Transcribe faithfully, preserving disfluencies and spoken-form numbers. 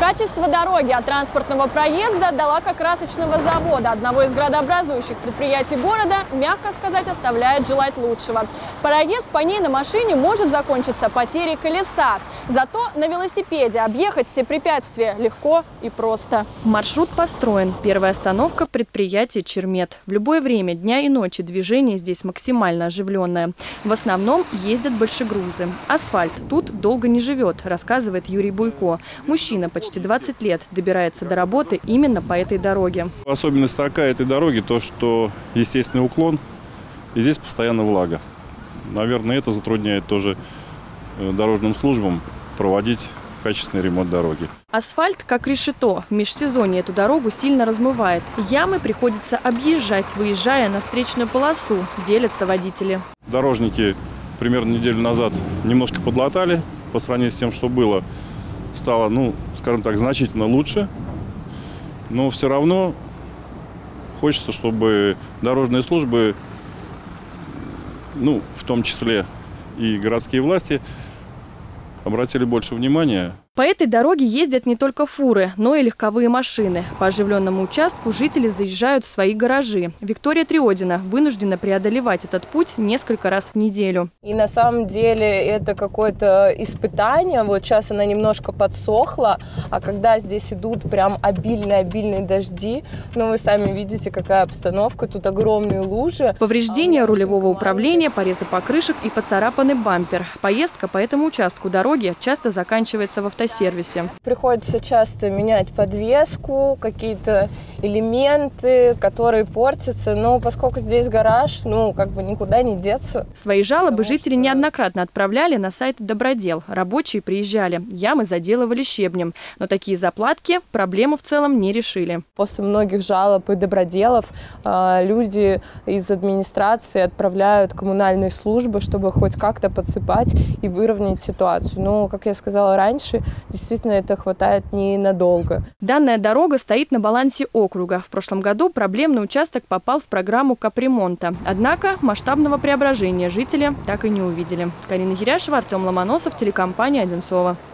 Качество дороги от транспортного проезда до лакокрасочного завода, одного из градообразующих предприятий города, мягко сказать, оставляет желать лучшего. Проезд по ней на машине может закончиться потерей колеса. Зато на велосипеде объехать все препятствия легко и просто. Маршрут построен. Первая остановка – предприятие «Чермет». В любое время дня и ночи движение здесь максимально оживленное. В основном ездят большегрузы. Асфальт тут долго не живет, рассказывает Юрий Буйко. Мужчина почти двадцать лет добирается до работы именно по этой дороге. Особенность такая этой дороги, то что естественный уклон, и здесь постоянно влага. Наверное, это затрудняет тоже дорожным службам проводить качественный ремонт дороги. Асфальт как решето. В межсезонье эту дорогу сильно размывает. Ямы приходится объезжать, выезжая на встречную полосу, делятся водители. Дорожники примерно неделю назад немножко подлатали по сравнению с тем, что было. Стало, ну, скажем так, значительно лучше. Но все равно хочется, чтобы дорожные службы, ну, в том числе и городские власти, обратили больше внимания. По этой дороге ездят не только фуры, но и легковые машины. По оживленному участку жители заезжают в свои гаражи. Виктория Триодина вынуждена преодолевать этот путь несколько раз в неделю. И на самом деле это какое-то испытание. Вот сейчас она немножко подсохла, а когда здесь идут прям обильные-обильные дожди, ну вы сами видите, какая обстановка, тут огромные лужи. Повреждения рулевого управления, порезы покрышек и поцарапанный бампер. Поездка по этому участку дороги часто заканчивается в автосервисе. Сервисе. Приходится часто менять подвеску, какие-то элементы, которые портятся. Но поскольку здесь гараж, ну, как бы никуда не деться. Свои жалобы жители что... неоднократно отправляли на сайт Добродел. Рабочие приезжали, ямы заделывали щебнем. Но такие заплатки проблему в целом не решили. После многих жалоб и доброделов э, люди из администрации отправляют коммунальные службы, чтобы хоть как-то подсыпать и выровнять ситуацию. Но, как я сказала раньше, действительно, это хватает ненадолго. Данная дорога стоит на балансе округа. В прошлом году проблемный участок попал в программу капремонта. Однако масштабного преображения жители так и не увидели. Карина Гиряшева, Артем Ломоносов, телекомпания «Одинцово».